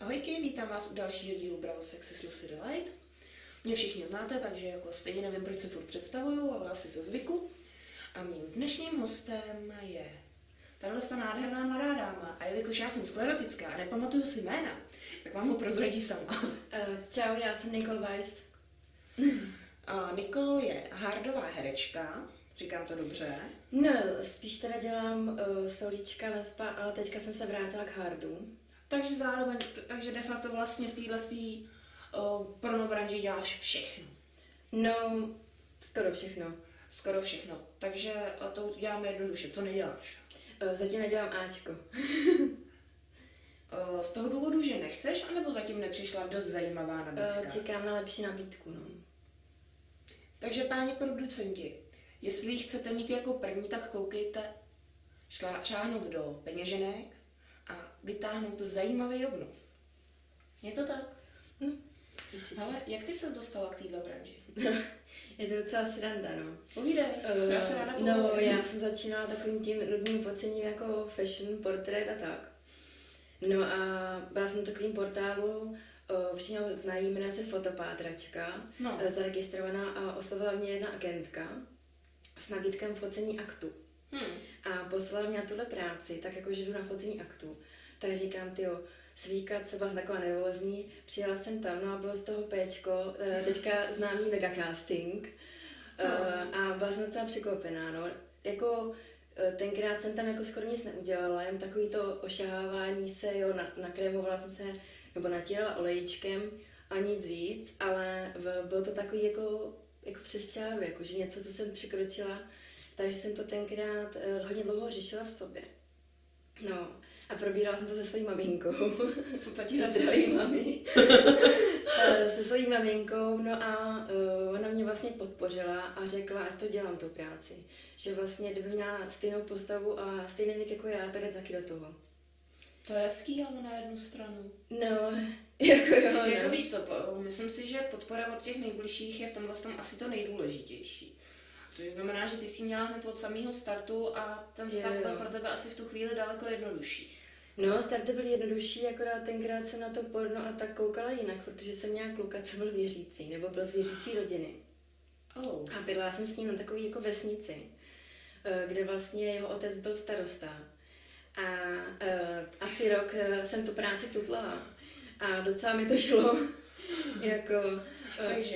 Ahojky, vítám vás u dalšího dílu Bravo Sexy s Lucy Delight. Mě všichni znáte, takže jako stejně nevím, proč se furt představuju, ale asi ze zvyku. A mým dnešním hostem je tato nádherná mladá dáma. A jelikož já jsem sklerotická a nepamatuju si jména, tak vám ho prozradí sama. Čau, já jsem Nicole Weiss. Nicole je hardová herečka, říkám to dobře. No, spíš teda dělám solíčka, lesba, ale teďka jsem se vrátila k hardu. Takže de facto vlastně v této pornobranži děláš všechno. No, skoro všechno. Skoro všechno. Takže to uděláme jednoduše. Co neděláš? Zatím nedělám Ačko. Z toho důvodu, že nechceš, anebo zatím nepřišla dost zajímavá nabídka? Čekám na lepší nabídku, no. Takže páni producenti, jestli ji chcete mít jako první, tak koukejte šáhnout do peněženek a vytáhnout zajímavý obnos. Je to tak? Ale jak ty ses dostala k této branži? Je to docela sranda, no. Povídej, já se ráda povídej. No, já jsem začínala takovým tím nudným focením jako fashion, portrét a tak. No a byla jsem na takovým portálu, všichni ho znají, jmenuje se Fotopátračka, zaregistrovaná a oslovila mě jedna agentka s nabídkem focení aktu. A poslala mě na tuhle práci, tak jako že jdu na focení aktu. Tak říkám, tyjo, svíkat, co byla taková nervózní, přijela jsem tam, no a bylo z toho péčko, teďka známý megacasting a byla jsem docela překvapená, no. Jako tenkrát jsem tam jako skoro nic neudělala, jen takový to ošahávání se, jo, nakrémovala jsem se, nebo natírala olejčkem a nic víc, ale bylo to takový jako přes čáru, jako že něco, co jsem překročila, takže jsem to tenkrát hodně dlouho řešila v sobě. No, a probírala jsem to se svojí maminkou. Co tatína zdraví mami. Se svojí maminkou, no a ona mě vlastně podpořila a řekla, ať to dělám tu práci. Že vlastně, kdyby měla stejnou postavu a stejný věk jako já, tak je taky do toho. To je hezký, ale na jednu stranu. No, jako jo, no. Jako víš co, myslím si, že podpora od těch nejbližších je v tomhle tom asi to nejdůležitější. Což znamená, že ty jsi měla hned od samého startu a ten start byl pro tebe asi v tu chvíli daleko jednodušší. No, starty byly jednodušší, akorát tenkrát jsem na to porno a tak koukala jinak, protože jsem měla kluka, co byl věřící, nebo byl z věřící rodiny. A bydlela jsem s ním na takový jako vesnici, kde vlastně jeho otec byl starosta. A asi rok jsem tu práci tutlala a docela mi to šlo. Jako, takže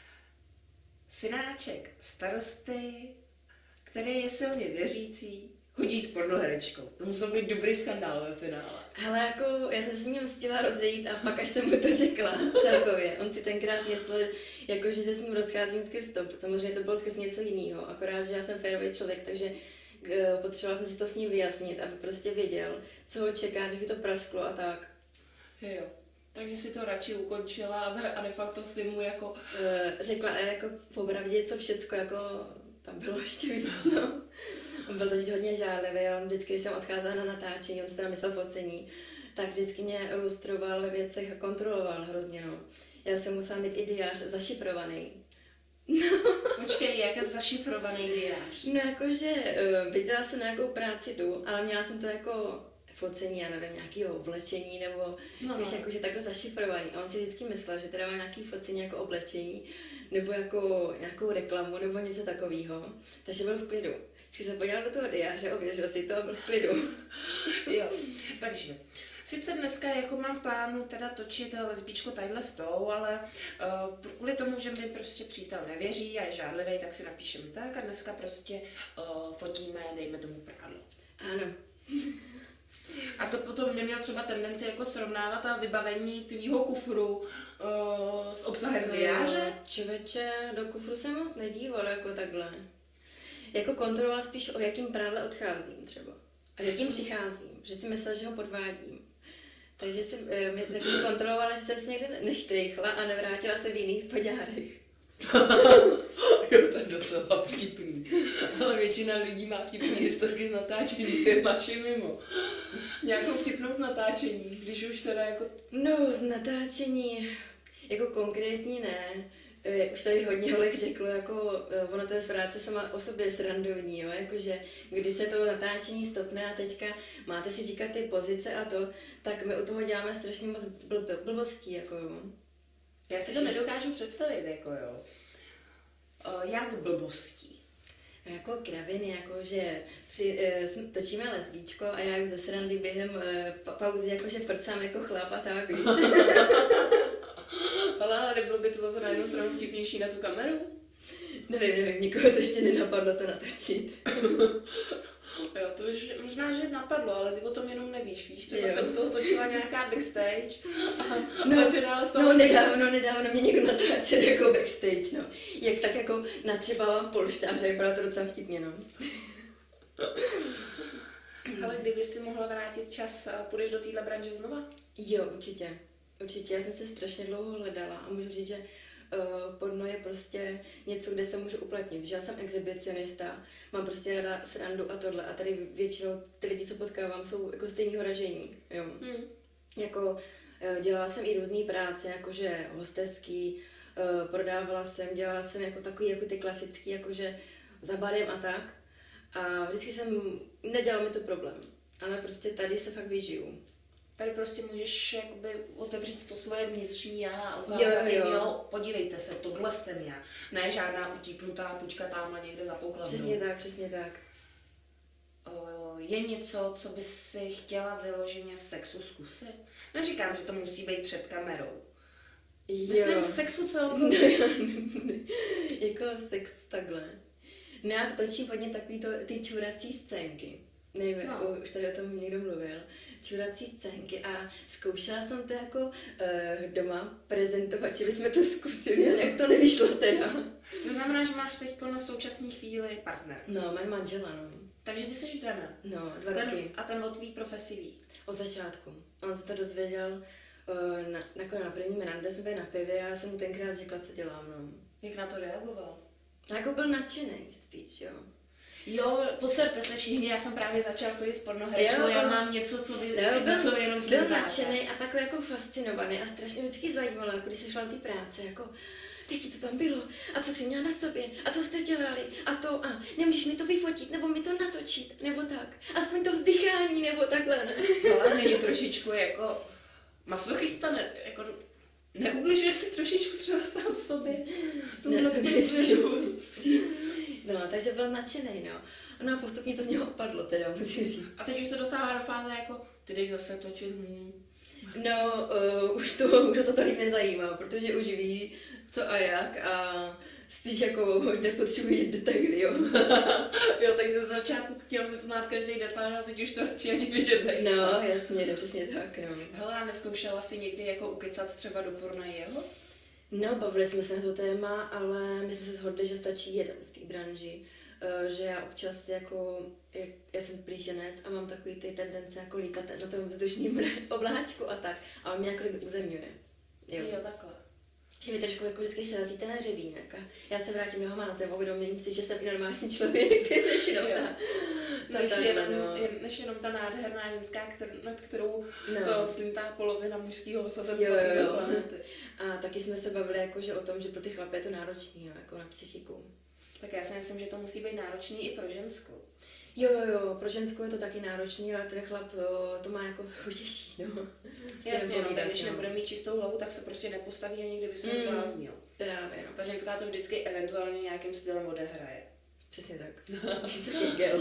synáček starosty, který je silně věřící, chodí s pornoherečkou. To musel být dobrý skandál ve finále. Hele, jako já jsem s ním chtěla rozejít a pak až jsem mu to řekla celkově. On si tenkrát myslel, jako, že se s ním rozcházím skrz to. Samozřejmě to bylo skrz něco jiného. Akorát, že já jsem férový člověk, takže potřebovala jsem si to s ním vyjasnit, aby prostě věděl, co ho čeká, když by to prasklo a tak. Jo. Takže si to radši ukončila a de facto si mu jako... Řekla jako popravdě, co všecko jako tam bylo ještě víc, no. On byl totiž hodně žádlivý a on vždycky, když jsem odcházela na natáčení, on si teda myslel focení, tak vždycky mě lustroval ve věcech a kontroloval hrozně, no. Já jsem musela mít i diář zašifrovaný. No. Počkej, jak je zašifrovaný diář? No jakože viděla jsem nějakou práci jdu, ale měla jsem to jako focení, já nevím, nějakého oblečení nebo víš, jakože takhle zašifrovaný. A on si vždycky myslel, že teda má nějaký focení jako oblečení nebo jako nějakou reklamu nebo něco takového. Takže byl v klidu. Vždycky se podíval do toho diáře, ověřil si to a byl v klidu. Jo, takže sice dneska jako mám v plánu teda točit lesbičko tadyhle s tou, ale kvůli tomu, že mi prostě přítel nevěří a je žádlivý, tak si napíšeme tak a dneska prostě fotíme, dejme tomu prádlo. Ano. A to potom neměl třeba tendenci jako srovnávat a vybavení tvýho kufru s obsahem diáře? Člověče, do kufru jsem moc nedíval jako takhle. Jako kontroloval spíš, o jakým prádle odcházím třeba. A jakým přicházím, že si myslel, že ho podvádím. Takže jsem kontrolovala, že jsem se někde neštrejchla a nevrátila se v jiných poďárech. Jo, to je docela vtipný. Ale většina lidí má vtipný historky z natáčení, ty máš je mimo. Nějakou vtipnou z natáčení, když už teda jako... No, z natáčení, jako konkrétní ne. už tady hodně holek řeklo, jako ono to je práce sama o sobě srandovní, jo, jakože když se to natáčení stopne a teďka máte si říkat ty pozice a to, tak my u toho děláme strašně moc blbostí, jako jo. Já si to nedokážu představit, jako jo. Jak blbostí? Jako kraviny, jakože točíme lesbíčko a já už ze srandy během pauzy jakože prcám jako chlap a tak, víš. Ale nebylo by to zase na jednu stranu vtipnější na tu kameru? Nevím, nikoho to ještě nenapadlo to natočit. Jo, to už možná, že napadlo, ale ty o tom jenom nevíš, víš? Třeba jsem toho točila nějaká backstage a ve finále z toho... Nedávno mě někdo natáčel jako backstage, no. Jak tak jako natřebávám polštáře, vypadá to docela vtipně, no. Ale kdyby si mohla vrátit čas, půjdeš do téhle branže znova? Jo, určitě. Určitě, já jsem se strašně dlouho hledala a můžu říct, že porno je prostě něco, kde se můžu uplatnit. Že já jsem exhibicionista, mám prostě ráda srandu a tohle a tady většinou ty lidi, co potkávám, jsou jako stejného ražení, jo. Jako dělala jsem i různý práce, jakože hostesky, prodávala jsem, dělala jsem jako takový, jako ty klasický, jakože za barem a tak. A vždycky nedělal mi to problém, ale prostě tady se fakt vyžiju. Tady prostě můžeš jakoby otevřít to svoje vnitřní já a ukázat jim, jo, podívejte se, tohle jsem já. Ne žádná utípnutá puťka tamhle někde za poukladnou. Přesně tak. Je něco, co bys si chtěla vyloženě v sexu zkusit? Neříkám, že to musí být před kamerou. Myslím v sexu celou. Jako sex takhle. No já točím hodně takový ty čurací scénky. Nevím, už tady o tom někdo mluvil. Čurací scénky a zkoušela jsem to jako doma prezentovat, že bychom to zkusili, ale jak to nevyšlo teda. To znamená, že máš teď na současné chvíli partner. No, mám manžela, no. Takže ty jsi trenér. No, 2 roky. A ten o tvý profesi ví? Od začátku. On se to dozvěděl na první rande, jsme byli na pivě a já jsem mu tenkrát řekla, co dělám, no. Jak na to reagoval? Jako byl nadšenej spíš, jo. Jo, poserte se všichni, já jsem právě začala chodit s pornoherečkou, já mám něco, co vy jenom slyšíte. Byl nadšenej a takový jako fascinovaný a strašně vždycky zajímalo, jako když se šla na té práce, jako jaký to tam bylo a co jsi měla na sobě a co jste dělali a nemůžeš mi to vyfotit nebo mi to natočit, nebo tak, aspoň to vzdychání nebo takhle, ne? No, ale není trošičku jako masochista, jako neubližuje si trošičku třeba sám sobě. Ne, to no, takže byl nadšenej, no. No a postupně to z něho opadlo, teda musím říct. A teď už se dostává do fáze jako, ty jdeš zase točit. No, už to tolik nezajímá, protože už ví, co a jak a spíš jako nepotřebuje detaily, jo. Jo, takže z začátku chtěl jsem znát každý detail, a teď už to radši ani vědět nechci. No, jasně, přesně tak, no. Hele, a neskoušela jsi někdy jako ukecat třeba do porna jeho? No, bavili jsme se na to téma, ale my jsme se shodli, že stačí jeden v té branži. Že já občas jako, já jsem plíženec a mám takový ty tendence jako lítat na tom vzdušným obláčku a tak. A on mě jako kdyby uzemňuje. Jo, takhle. Že mi trošku jako vždycky se razíte na hřebínek a já se vrátím nohama na zem a uvědomím si, že jsem i normální člověk, než jenom ta nádherná ženská, nad kterou slintá polovina mužského osazenstva planety. A taky jsme se bavili jako, že o tom, že pro ty chlapy je to náročný, no, jako na psychiku. Tak já si myslím, že to musí být náročný i pro ženskou. Jo, pro ženskou je to taky náročný, ale ten chlap to má jako těžší, no. Jasně, no, tak když nebude mít čistou hlavu, tak se prostě nepostaví ani kdyby se zbláznil. Právě, no. Ta ženská to vždycky eventuálně nějakým stylem odehraje. Přesně tak. Taky gel.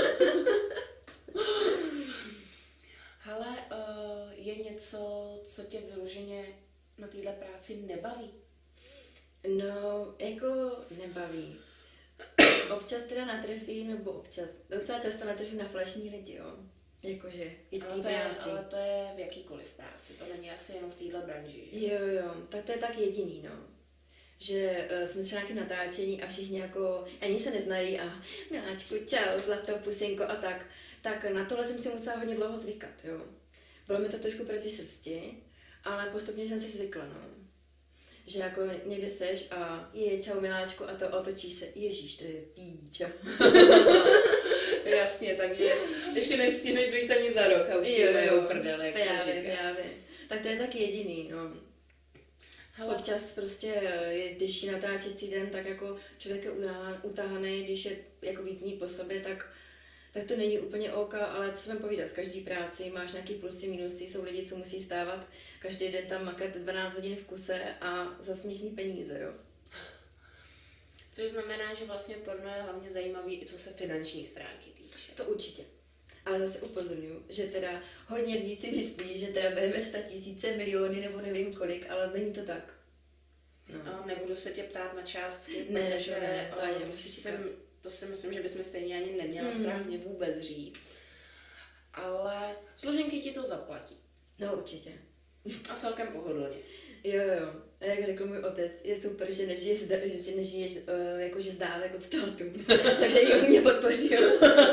Hele, je něco, co tě vyloženě na téhle práci nebaví? No, jako nebaví. Občas teda natrefím, nebo občas, docela často natrefím na falešní lidi, jo. Jakože i v té práci. Ale to je v jakýkoliv práci, to není asi jenom v téhle branži, že? Jo, tak to je tak jediný, no. Že jsme třeba nějaké natáčení a všichni jako, ani se neznají a miláčku, čau, zlato, pusinko a tak. Tak na tohle jsem si musela hodně dlouho zvykat, jo. Bylo mi to trošku proti srsti, ale postupně jsem si zvykla, no. Že jako někde seš a čau miláčku a to otočí se, ježíš, to je píča. Jasně, takže ještě nestihneš dojít ani za rok a už ti majou prdele, jak se říká. Právě. Tak to je tak jediný, no. Hele. Občas prostě, když je natáčecí den, tak jako člověk je utahaný, když je jako víc dní po sobě, tak to není úplně OK, ale co jsem povídat, v každé práci máš nějaký plusy, minusy, jsou lidi, co musí stávat každý den tam makat 12 hodin v kuse a za směšný peníze, jo. Což znamená, že vlastně porno je hlavně zajímavý i co se finanční stránky týče. To určitě. Ale zase upozorňuji, že teda hodně lidí si myslí, že teda bereme 100 000, miliony nebo nevím kolik, ale není to tak. No, nebudu se tě ptát na částky, ne, protože ne, to si myslím, že bychom stejně ani neměla správně vůbec říct. Ale složenky ti to zaplatí. No určitě. A celkem pohodlně. Jo. A jak řekl můj otec, je super, že nežiješ jakože z dávek od státu. Takže i on mě podpořil.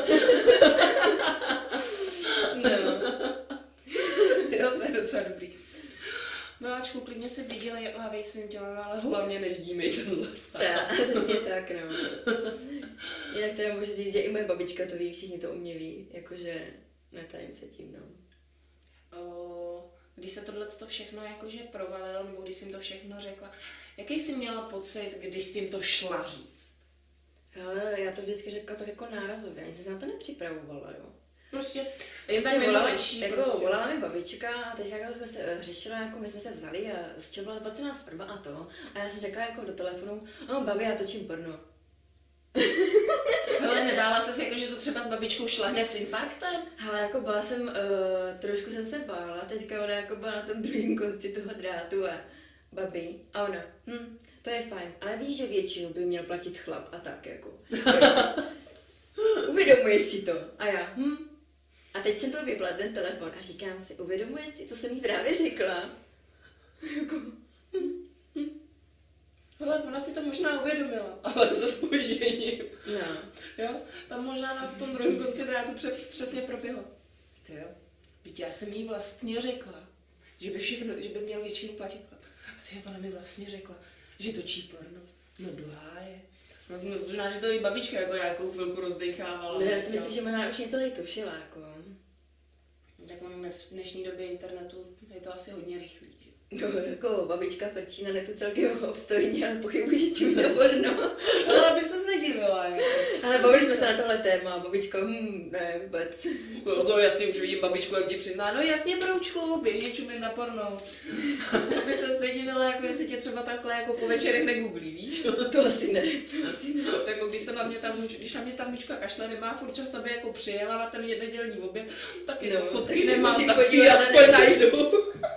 No. Jo, to je docela dobrý. Miláčku, klidně se vydělej svým tělem, ale hlavně neždímej tenhle stav. Přesně tak, no. Jinak teda můžu říct, že i moje babička to ví, všichni to u mě ví, jakože netajím se tím, no. Když se tohleto všechno jakože provalilo, nebo když jsi jim to všechno řekla, jaký jsi měla pocit, když jsi jim to šla říct? Hele, já to vždycky řekla tak jako nárazově, ani se na to nepřipravovala, jo. Prostě jen tak mimo řečí. Jako prostě. Volala mi babička a teď jako jsme se řešila, jako my jsme se vzali a z čeho byla 15 sprva a to. A já jsem řekla jako do telefonu, no babi, já točím porno. Hele, nedála ses jako, že to třeba s babičkou šlehne s infarktem? Ale jako byla jsem, trošku jsem se bála, teďka ona jako byla na tom druhém konci toho drátu a babi, a ona, to je fajn, ale víš, že většinu by měl platit chlap a tak jako. Uvědomuješ si to? A já, A teď jsem to vypla ten telefon a říkám si, uvědomuješ si, co jsem jí právě řekla? Jako, Hele, ona si to možná uvědomila, ale se zpožděním. No. Jo? Tam možná na tom druhém konci drátu přesně proběhlo. Ty jo? Teď já jsem jí vlastně řekla, že by měl většinu platit. A ty ona mi vlastně řekla, že točí porno. No doháje. No znamená, že to i babička jako nějakou chvilku rozdechávala. No, já si myslím, že možná už něco jí tušila, jako. Tak v dnešní době internetu je to asi hodně rychlý. No, jako babička frčí na netu celkem obstojně, ale pochybuji, že čumí to porno. Ale aby se nedivila, jako. Ale bavili jsme se na tohle téma, babičko, ne, vůbec. No jasně, už vidím babičku, jak ti přizná, no jasně, broučku, běžně čumím na porno. Aby se nedivila, jako jestli tě třeba takhle jako po večerech negooglí, víš? To asi ne. Jako když na mě ta vnučka kašle, nemá furt čas, aby jako přijela na ten nedělní oběd, tak no, fotky tak nemám, tak si aspoň najdu.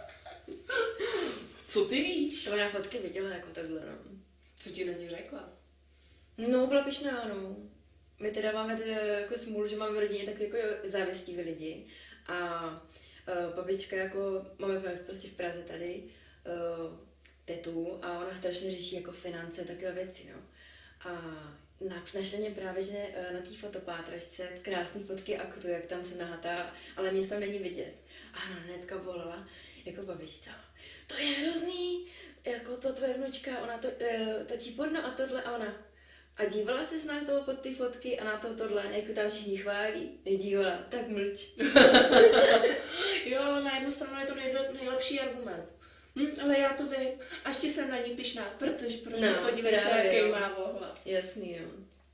Co ty víš? To já fotky viděla jako takhle, no. Co ti na ně řekla? No, byla pyšná, no. My teda máme teda jako smůlu, že máme v rodině takový jako závistiví lidi. A babička jako, máme prostě v Praze tady tetu a ona strašně řeší jako finance, takové věci, no. A našla mě právě, že na té fotopátračce krásný fotky aktu, jak tam se nahatá, ale nic tam není vidět. A ona hnedka volala, jako babičce, to je hrozný, jako to tvoje vnučka, ona točí porno a tohle a ona. A dívala se na to pod ty fotky a na tohle, jako tam všichni chválí, nedívala, tak mlč. Jo, ale na jednu stranu je to nejlepší argument. Ale já to vím, a ještě jsem na ní pyšná, protože prostě podívej se, jaký má ohlas. Jasný, jo.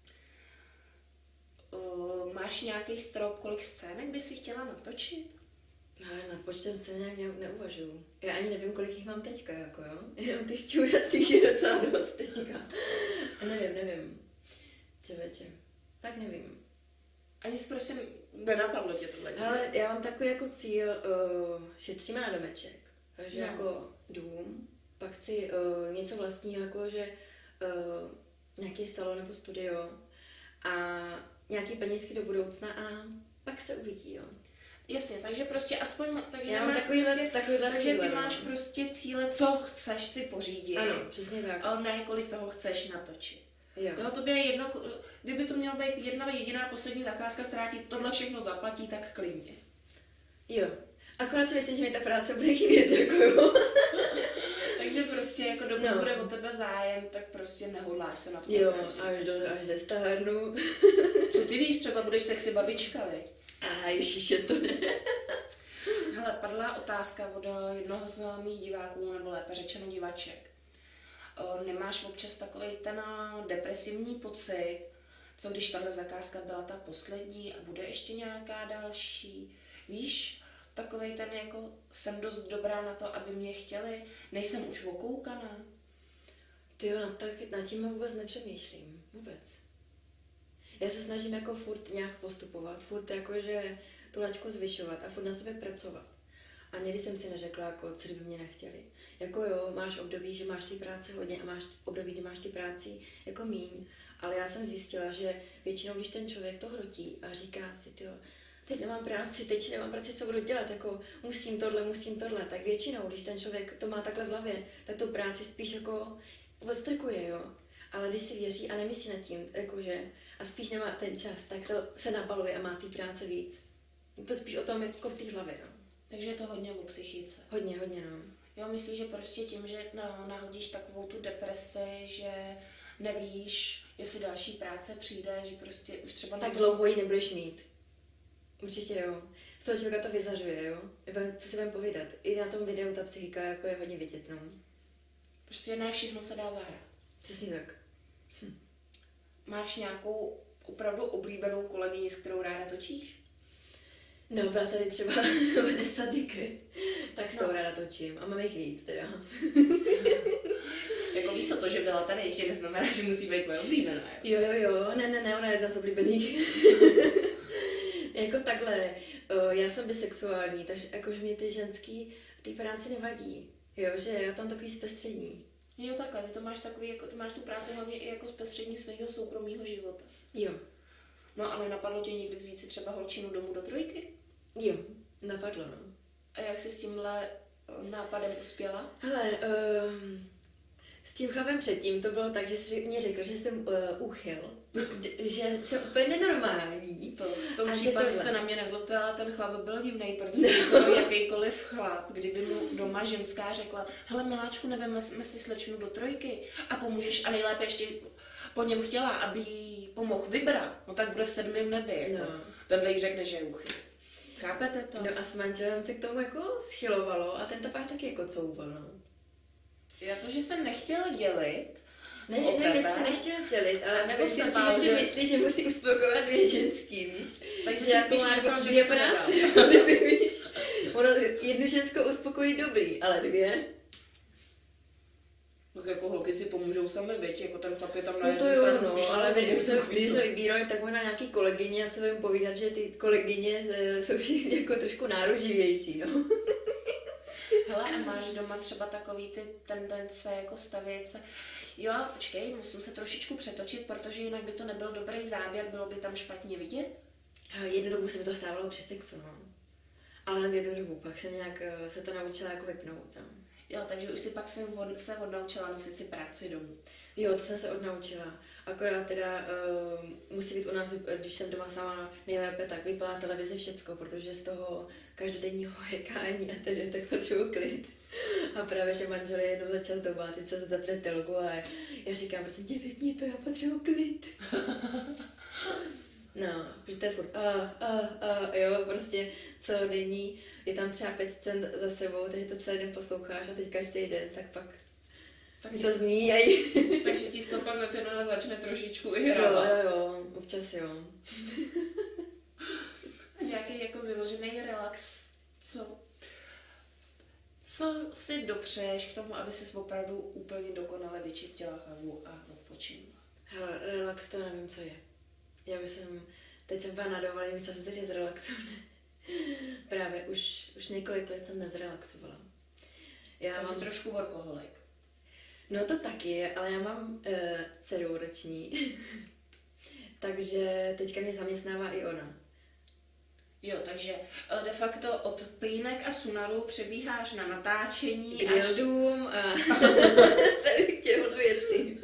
Máš nějaký strop, kolik scének by si chtěla natočit? No, nad počtem se nějak neuvažuju. Já ani nevím, kolik jich mám teďka, jako jo. Jenom těch čuracích je docela dost teďka. Nevím. Čověče. Tak nevím. Ani si prosím nenapadlo tě tohle. Ale já mám takový jako cíl, šetříme na domeček. Takže jako dům, pak chci něco vlastního, jako že nějaký salon nebo studio a nějaký penízky do budoucna a pak se uvidí, jo. Jasně, takže prostě aspoň, takže já mám takovýhle ty máš prostě cíle, co chceš si pořídit. Ano, přesně tak. Ale ne, kolik toho chceš natočit. Jo, tobě je jedno, kdyby to měla být jedna jediná poslední zakázka, která ti tohle všechno zaplatí, tak klidně. Jo, akorát si myslím, že mi ta práce bude chybět, jako jo. Takže prostě jako dokud bude o tebe zájem, tak prostě nehodláš se na to. Jo, až zestárnu. Co ty víš, třeba budeš sexy babička, veď? A ježiše, to ne. Hele, padla otázka od jednoho z mých diváků, nebo lépe řečeno divaček. Nemáš občas takový ten depresivní pocit, co když tahle zakázka byla ta poslední a bude ještě nějaká další? Víš, takovej ten jako jsem dost dobrá na to, aby mě chtěli, nejsem už okoukaná. Tyjo, nad tím vůbec nepřemýšlím. Vůbec. Já se snažím jako furt nějak postupovat, furt jakože tu laťku zvyšovat a furt na sobě pracovat. A někdy jsem si neřekla, jako, co kdyby mě nechtěli. Jako jo, máš období, že máš ty práce hodně a máš období, kdy máš ty práci jako míň. Ale já jsem zjistila, že většinou, když ten člověk to hrotí a říká si, tyjo, teď nemám práci, co budu dělat, jako musím tohle, tak většinou, když ten člověk to má takhle v hlavě, tak tu práci spíš jako odstrkuje, jo. Ale když si věří a nemyslí nad tím, jakože, a spíš nemá ten čas, tak to se nabaluje a má té práce víc. Je to spíš o tom jako v té hlavě, no. Takže je to hodně o psychice. Hodně, no. Jo, myslím, že prostě tím, že nahodíš takovou tu depresi, že nevíš, jestli další práce přijde, že prostě už třeba... Tak dlouho ji nebudeš mít. Určitě jo. Z toho člověka to vyzařuje, jo. Co si budem povídat. I na tom videu ta psychika jako je hodně vidět, no. Prostě ne všechno se dá zahrát. Přesně tak. Máš nějakou opravdu oblíbenou kolegyni, s kterou ráda točíš? No, byla tady třeba Vanessa Dikry, tak s tou ráda točím. A mám jich víc teda. Jako víš to, že byla tady, ještě neznamená, že musí být tvoje oblíbená, jo? Jo, ne, ona je jedna z oblíbených. Jako takhle, já jsem bisexuální, takže jakože mě ty ženský v té práci nevadí. Jo, že já tam takový zpestření. Jo, takhle, ty to máš takový, jako ty máš tu práci hlavně i jako zpestření svého soukromého života. Jo. No a nenapadlo tě někdy vzít si třeba holčinu domů do trojky? Jo, napadlo, no. A jak jsi s tímhle nápadem uspěla? Hele, s tím chlapem předtím to bylo tak, že jsi mě řekl, že jsem úchyl, že jsem úplně nenormální. To v tom případě se na mě nezlobte, ale ten chlap byl divnej, protože skoro jakýkoliv chlap, kdyby mu doma ženská řekla, hele miláčku, neveme si slečnu do trojky a pomůžeš a nejlépe ještě po něm chtěla, aby jí pomohl vybrat, no tak bude v 7. nebi. Jako. No. Tenhle jí řekne, že je úchyl. Chápete to? No a s manželem se k tomu jako schylovalo a ten to pak taky jako couval, no. Jakože jsem nechtěla dělit. Ne, my se nechtěla dělit, ale nebo si myslí, že musí uspokojovat 2 ženský, víš? Takže si spíš myslel, že 2 práce, víš? Ono jednu ženskou uspokojí dobrý, ale 2. Tak jako holky si pomůžou sami, veď, jako ten chlap je tam na jednu stranu. No, ale když jsme vybírali, tak možná nějaký kolegyně, a co budeme povídat, že ty kolegyně jsou všichni jako trošku náruživější, no. Hele, a máš doma třeba takový ty tendence jako stavět se, jo, počkej, musím se trošičku přetočit, protože jinak by to nebyl dobrý záběr, bylo by tam špatně vidět. Jednu dobu se mi to stávalo při sexu, no. Ale v jednu dobu, pak jsem nějak se to naučila jako vypnout, no. Jo, takže už si pak se odnaučila nosit si práci domů. Jo, to jsem se odnaučila. Akorát teda musí být u nás, když jsem doma sama nejlépe, tak vypala televize všecko, protože z toho každodenního hekání a tedy tak potřebuji klid. A právě, že manžel je jednou za čas doma, teď se zapne telku a já říkám, prosím tě, vypni to, já potřebuji klid. No, že to je furt jo, prostě celodenní, je tam třeba 5 scén za sebou, takže to celý den posloucháš a teď každý den, tak pak mi to zní a takže ti to pak na začne trošičku i hrávat. Jo, občas jo. A nějaký jako vyložený relax, co si dopřeješ k tomu, aby si opravdu úplně dokonale vyčistila hlavu a odpočinula? Hele, relax to nevím, co je. Já už teď jsem byla nadovolený, myslela jsem si, že zrelaxuju. Právě, už několik let jsem nezrelaxovala. Takže trošku workoholik. No to taky, ale já mám dceru roční, takže teďka mě zaměstnává i ona. Jo, takže de facto od plínek a sunaru přebíháš na natáčení k dildům a tady k těmhle věcím.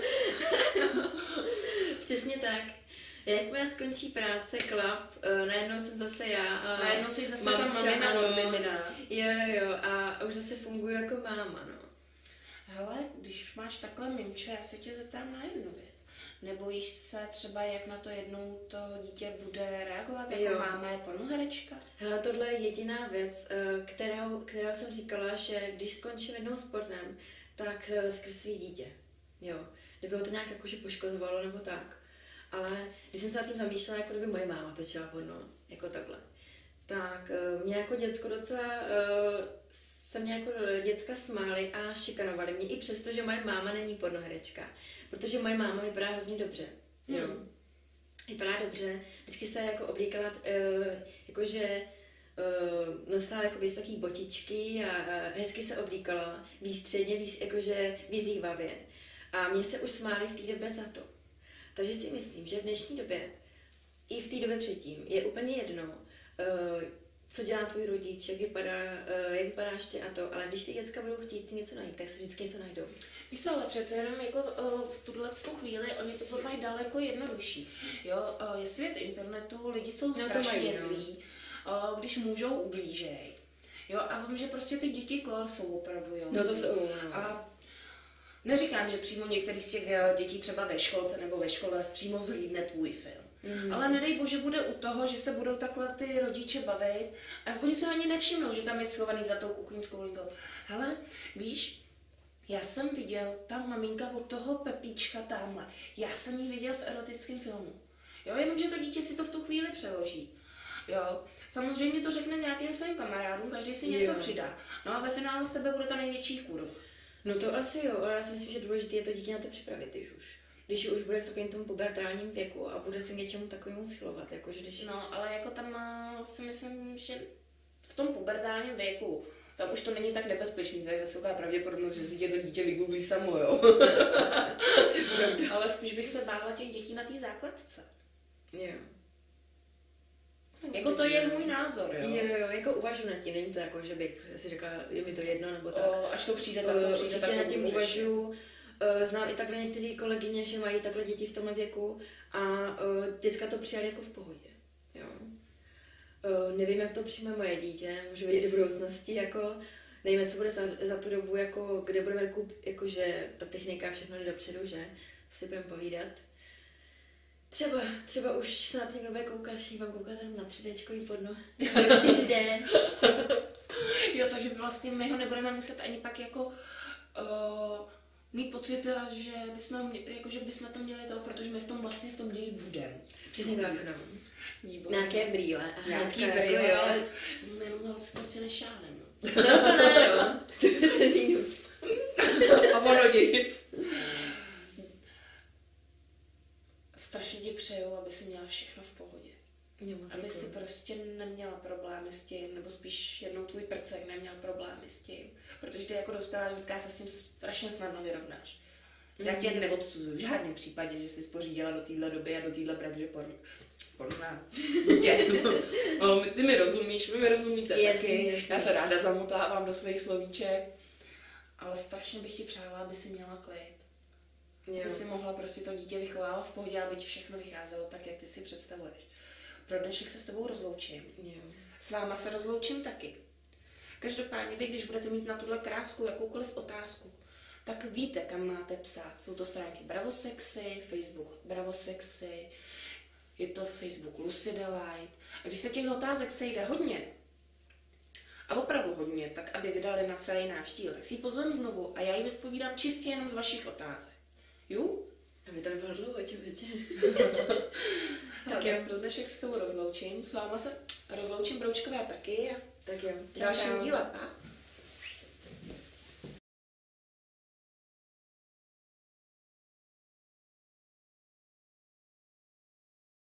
Přesně tak. Jakmile skončí práce, klap, najednou jsem zase já a najednou jsi zase ta mamina. Jo, a už zase funguji jako máma, no. Hele, když máš takhle mimče, já se tě zeptám na jednu věc. Nebojíš se třeba, jak na to jednou to dítě bude reagovat, jako máma je pornoherečka? Hele, tohle je jediná věc, kterou jsem říkala, že když skončím jednou s pornem, tak skrz svý dítě. Jo. Kdyby ho to nějak jakože poškozovalo nebo tak. Ale když jsem se nad tím zamýšlela, jako kdyby moje máma točila porno, jako takhle, tak mě jako děcko docela se mě jako děcka smály a šikanovali mě i přesto, že moje máma není pornoherečka. Protože moje máma vypadá hrozně dobře. Jo. Vypadá dobře. Vždycky se jako oblíkala, jakože nosila jako vysoké botičky a hezky se oblíkala. Výstředně, jakože vyzývavě. A mě se už smáli v té době za to. Takže si myslím, že v dnešní době, i v té době předtím, je úplně jedno, co dělá tvůj rodič, jak vypadáš ty a to, ale když ty děcka budou chtít si něco najít, tak se vždycky něco najdou. Víš co, ale přece jenom jako v tuhle chvíli oni to mají daleko jednodušší. Jo, je svět internetu, lidi jsou strašně zlí, když můžou ublížej. Jo, a vím, že prostě ty děti jsou opravdu, jo. No to jsou, no. A neříkám, že přímo některý z těch dětí třeba ve školce nebo ve škole přímo zhlídne tvůj film. Ale nedej bože bude u toho, že se budou takhle ty rodiče bavit a oni se ani nevšimnou, že tam je schovaný za tou kuchyňskou linkou. Hele, víš, já jsem viděl tam maminka od toho Pepíčka tamhle. Já jsem ji viděl v erotickém filmu. Jo, jenomže to dítě si to v tu chvíli přeloží. Jo, samozřejmě to řekne nějakým svým kamarádům, každý si něco přidá. No a ve finále z tebe bude ta největší kurva. No to asi jo, ale já si myslím, že důležité je to dítě na to připravit, když už bude v takovém tom pubertálním věku a bude se k něčemu takovému schylovat, jakože když... No, ale jako tam si myslím, že v tom pubertálním věku, tam už to není tak nebezpečný, to je vysoká pravděpodobnost, že si tě to dítě vygooglí samo, jo. Ale spíš bych se bála těch dětí na té základce. Jo. Jako to je můj názor, jo. Jo, jako uvažuji nad tím, není to jako, že bych si řekla, je mi to jedno, nebo tak. Až to přijde, tak to přijde. Určitě nad tím uvažuji. Znám i takhle některé kolegyně, že mají takhle děti v tomhle věku a děcka to přijali jako v pohodě. Jo. Nevím, jak to přijme moje dítě, můžu vidět v budoucnosti, jako nevíme, co bude za tu dobu, jako, kde budeme jakože ta technika všechno jde dopředu, že si budeme povídat. Třeba už se na ty nové koukáš, vám koukat jenom na 3Dčkový porno, 4D. Jo, takže vlastně my ho nebudeme muset ani pak jako mít pocit, že bychom to měli to, protože my v tom ději budeme. Přesně tak, no. Nějaké brýle. Nějaký brýle, ale jenom ho prostě nešánem. No to ne, no. To je minus. A ono nic. Strašně ti přeju, aby si měla všechno v pohodě. Aby si prostě neměla problémy s tím, nebo spíš jednou tvůj prcek neměl problémy s tím. Protože ty jako dospělá ženská se s tím strašně snadno vyrovnáš. Já tě neodsuzuju v žádném případě, že jsi spořídila do téhle doby a do téhle branže porno. No, ty mi rozumíš, vy mi rozumíte taky. Já se ráda zamotávám do svých slovíček. Ale strašně bych ti přála, aby si měla klid. Aby si mohla prostě to dítě vychovávat v pohodě, aby ti všechno vycházelo tak, jak ty si představuješ. Pro dnešek se s tebou rozloučím. S váma se rozloučím taky. Každopádně vy, když budete mít na tuhle krásku jakoukoliv otázku, tak víte, kam máte psát. Jsou to stránky Bravosexy, Facebook Bravosexy, je to Facebook Lucy Delight. A když se těch otázek sejde hodně, a opravdu hodně, tak aby vydali na celý náš díl, tak si ji pozvem znovu a já ji vyspovídám čistě jenom z vašich otázek. Jo? Aby to bylo dlouho, čověče. Tak jo, pro dnešek se s tebou rozloučím. S váma se rozloučím, broučkové taky. A tak jo. dalším díle.